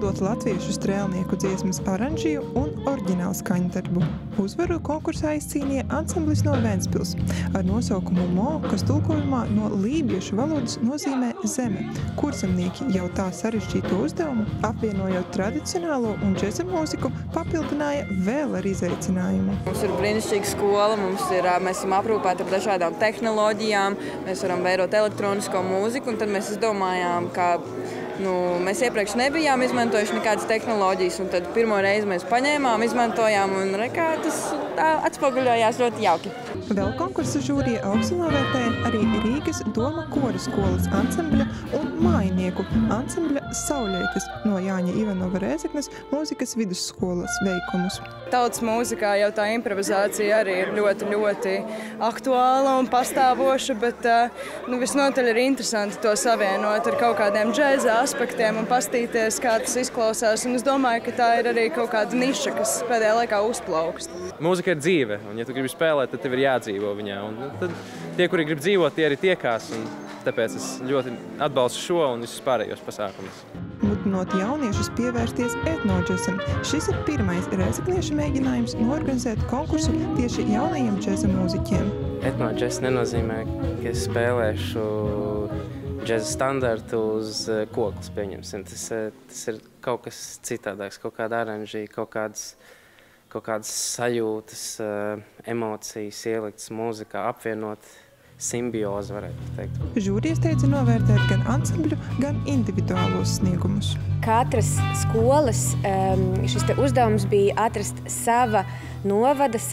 izpildot latviešu strēlnieku dziesmas aranžiju un oriģinālu skaņdarbu. Uzvaru konkursā izcīnīja ansamblis no Ventspils ar nosaukumu Mo, kas tulkojumā no lībiešu valodas nozīmē zeme. Kurzemnieki jau tā sarežģīto uzdevumu, apvienojot tradicionālo un džeza mūziku, papildināja vēl ar izaicinājumu. Mums ir brīnišķīga skola, mēs esam aprūpēti ar dažādām tehnoloģijām, mēs varam vērot elektronisko mūziku, un tad mēs izdomājām, ka mēs iepriekš nebijām izmantojuši nekādas tehnoloģijas, un tad pirmo reizi mēs paņēmām, izmantojām, un tas atspoguļojās ļoti jauki. Vēl konkursa žūrija augstu novērtēja arī Rīgas Doma kora skolas ansambļa un mājinieku ansambļa Sauļietes no Jāņa Ivanova Rēzeknes mūzikas vidusskolas veikumus. Tautas mūzikā jau tā improvizācija arī ir ļoti aktuāla un pastāvoša, bet visnotaļ ir interesanti to savienot ar kaut kādiem džēza aspektiem un pastīties, kā tas izklausās. Un es domāju, ka tā ir arī kaut kāda niša, kas pēdējā laikā uzplaukst. Mūzika ir dzīve, un ja tu gribi spēlēt, tad tev ir jādzīvo viņā. Un tad tie, kuri grib dzīvot, tie arī tiekās, un tāpēc es ļoti atbalstu šo un visus pārējos pasākumus. Mudinot jauniešus pievērsties etnodžesam, šis ir pirmais rēzekniešu mēģinājums norganizēt konkursu tieši jaunajiem džeza mūziķiem. Etnodžes nenozīmē, ka es spēlēšu džeza standartu uz koklas, pieņemsim. Tas ir kaut kas citādāks, kaut kāda aranžija, kaut kādas sajūtas, emocijas ieliktas mūzikā, apvienot simbiozi, varētu teikt. Žūrijas teica novērtēt gan ansambļu, gan individuālos sniegumus. Katras skolas šis uzdevums bija atrast sava novada,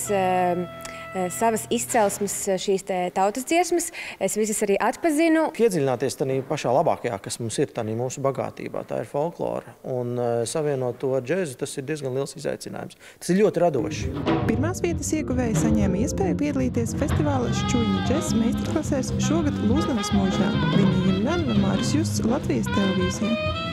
savas izcelsmes šīs tautas dziesmas. Es visas arī atpazinu. Iedziļināties tādā pašā labākajā, kas mums ir tādā mūsu bagātībā, tā ir folklora. Un savienot to ar džēzu, tas ir diezgan liels izaicinājums. Tas ir ļoti radoši. Pirmās vietas ieguvēji saņēma iespēju piedalīties festivāla Šķuļņu džeza meistarklasēs šogad Lūznavas mūžā. Viņa Jemļana, Māris Justs, Latvijas televīzija.